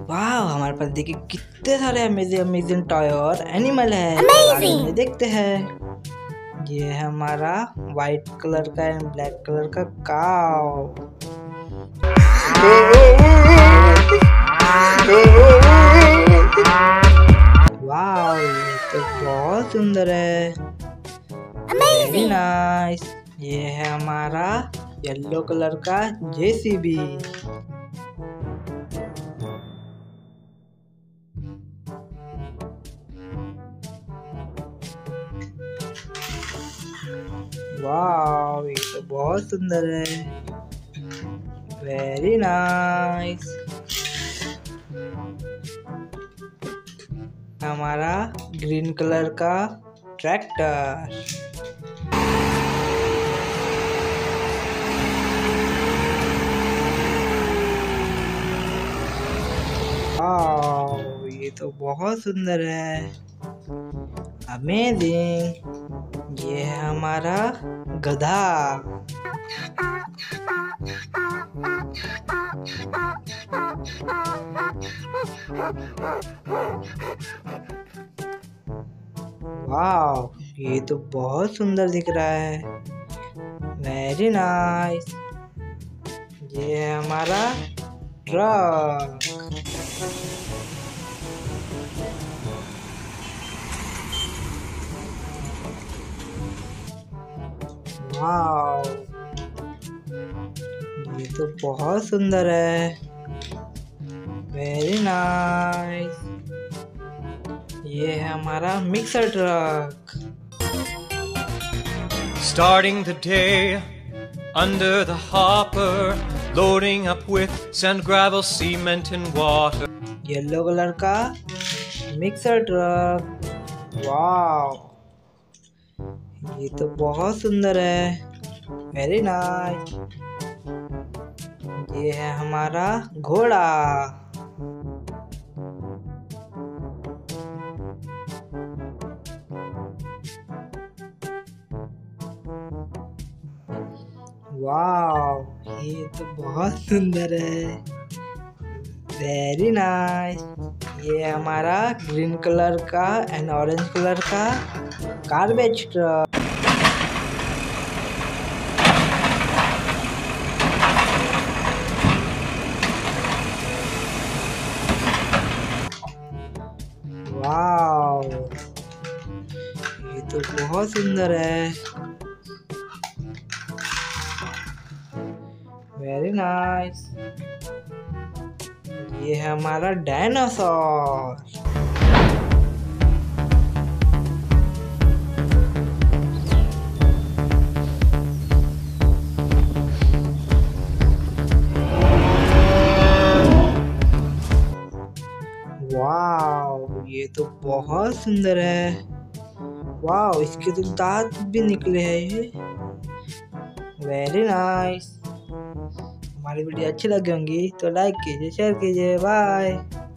वाह, हमारे पास देखिए कितने सारे अमेजिंग टॉय और एनिमल है। देखते हैं। ये है हमारा व्हाइट कलर का एंड ब्लैक कलर का काऊ। वाह, ये तो बहुत सुंदर है। Very nice. ये है हमारा येलो कलर का जेसीबी। वाह, ये तो बहुत सुंदर है। Very nice. हमारा ग्रीन कलर का ट्रैक्टर। वाह, ये तो बहुत सुंदर है। अमेजिंग। ये है हमारा गधा। वाह, ये तो बहुत सुंदर दिख रहा है। Very nice. ये है हमारा ट्रक। वाह, ये तो बहुत सुंदर है। Very nice. ये है हमारा mixer truck. Starting the day under the hopper, loading up with sand, gravel, cement and water. Yellow colour का मिक्सर ट्रक। वाह, ये तो बहुत सुंदर है। Very nice. ये है हमारा घोड़ा। वाह, ये तो बहुत सुंदर है। Very nice. ये हमारा ग्रीन कलर का एंड ऑरेंज कलर का गार्बेज ट्रक। वाह, ये तो बहुत सुंदर है। Very nice. ये है हमारा डायनासोर। वाह, ये तो बहुत सुंदर है। वाह, इसके तो दांत भी निकले हैं ये। Very nice. हमारी वीडियो अच्छी लगी होंगी तो लाइक कीजिए, शेयर कीजिए। बाय।